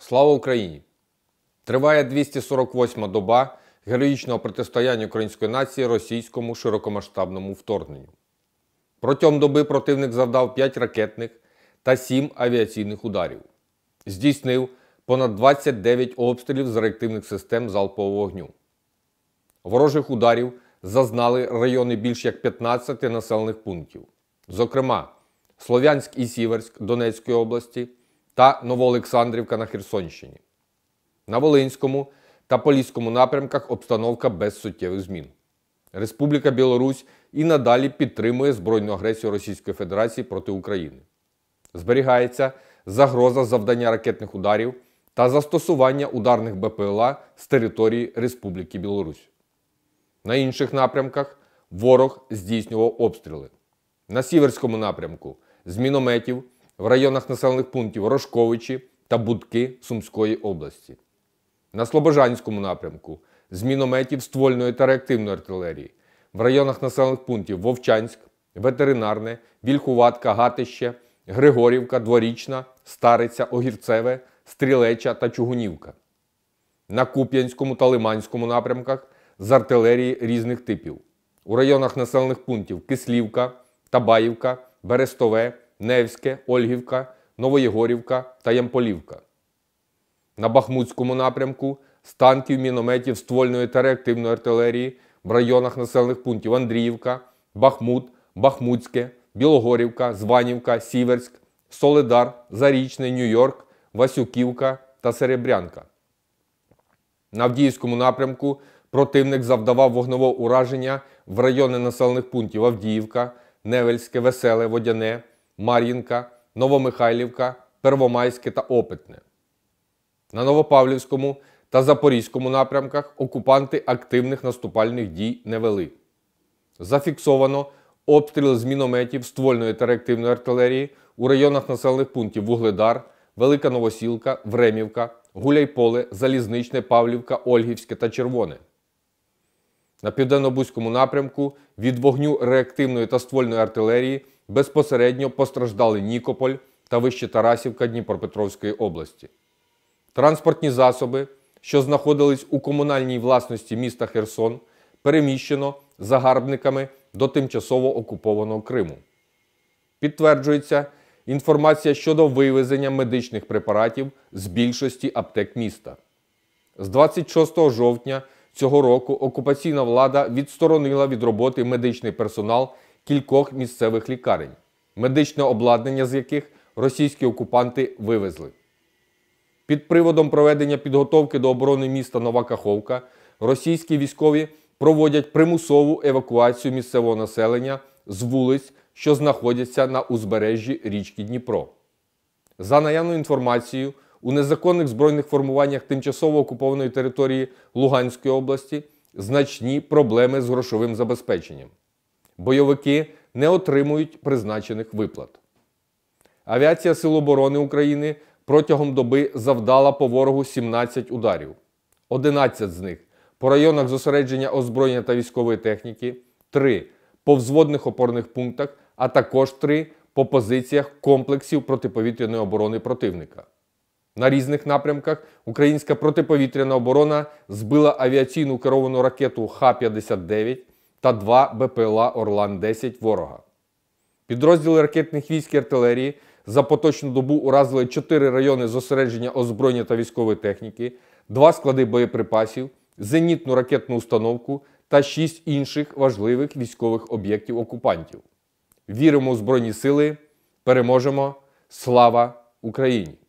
Слава Україні! Триває 248-ма доба героїчного протистояння української нації російському широкомасштабному вторгненню. Протягом доби противник завдав 5 ракетних та 7 авіаційних ударів. Здійснив понад 29 обстрілів з реактивних систем залпового вогню. Ворожих ударів зазнали райони більш як 15 населених пунктів. Зокрема, Слов'янськ і Сіверськ Донецької області та Новоолександрівка на Херсонщині. На Волинському та Поліському напрямках обстановка без суттєвих змін. Республіка Білорусь і надалі підтримує збройну агресію Російської Федерації проти України. Зберігається загроза завдання ракетних ударів та застосування ударних БПЛА з території Республіки Білорусь. На інших напрямках ворог здійснював обстріли. На Сіверському напрямку з мінометів в районах населених пунктів Рожковичі та Будки Сумської області. На Слобожанському напрямку з мінометів ствольної та реактивної артилерії в районах населених пунктів Вовчанськ, Ветеринарне, Вільхуватка, Гатище, Григорівка, Дворічна, Стариця, Огірцеве, Стрілеча та Чугунівка. На Куп'янському та Лиманському напрямках з артилерії різних типів. У районах населених пунктів Кислівка, Табаївка, Берестове, Невське, Ольгівка, Новоєгорівка та Ямполівка. На Бахмутському напрямку з танків, мінометів, ствольної та реактивної артилерії в районах населених пунктів Андріївка, Бахмут, Бахмутське, Білогорівка, Званівка, Сіверськ, Солидар, Зарічний, Нью-Йорк, Васюківка та Серебрянка. На Авдіївському напрямку противник завдавав вогневого ураження в райони населених пунктів Авдіївка, Невельське, Веселе, Водяне, Мар'їнка, Новомихайлівка, Первомайське та Опитне. На Новопавлівському та Запорізькому напрямках окупанти активних наступальних дій не вели. Зафіксовано обстріли з мінометів, ствольної та реактивної артилерії у районах населених пунктів Вугледар, Велика Новосілка, Времівка, Гуляйполе, Залізничне, Павлівка, Ольгівське та Червоне. На Південно-Бузькому напрямку від вогню реактивної та ствольної артилерії безпосередньо постраждали Нікополь та Вище-Тарасівка Дніпропетровської області. Транспортні засоби, що знаходились у комунальній власності міста Херсон, переміщено загарбниками до тимчасово окупованого Криму. Підтверджується інформація щодо вивезення медичних препаратів з більшості аптек міста. З 26 жовтня цього року окупаційна влада відсторонила від роботи медичний персонал кількох місцевих лікарень, медичне обладнання з яких російські окупанти вивезли. Під приводом проведення підготовки до оборони міста Нова Каховка російські військові проводять примусову евакуацію місцевого населення з вулиць, що знаходяться на узбережжі річки Дніпро. За наявною інформацією, у незаконних збройних формуваннях тимчасово окупованої території Луганської області значні проблеми з грошовим забезпеченням. Бойовики не отримують призначених виплат. Авіація Сил оборони України протягом доби завдала по ворогу 17 ударів. 11 з них по районах зосередження озброєння та військової техніки, 3 по взводних опорних пунктах, а також 3 по позиціях комплексів протиповітряної оборони противника. На різних напрямках українська протиповітряна оборона збила авіаційну керовану ракету Х-59 та 2 БПЛА Орлан-10 ворога. Підрозділи ракетних військ і артилерії за поточну добу уразили 4 райони зосередження озброєння та військової техніки, 2 склади боєприпасів, зенітну ракетну установку та 6 інших важливих військових об'єктів окупантів. Віримо у Збройні Сили, переможемо! Слава Україні!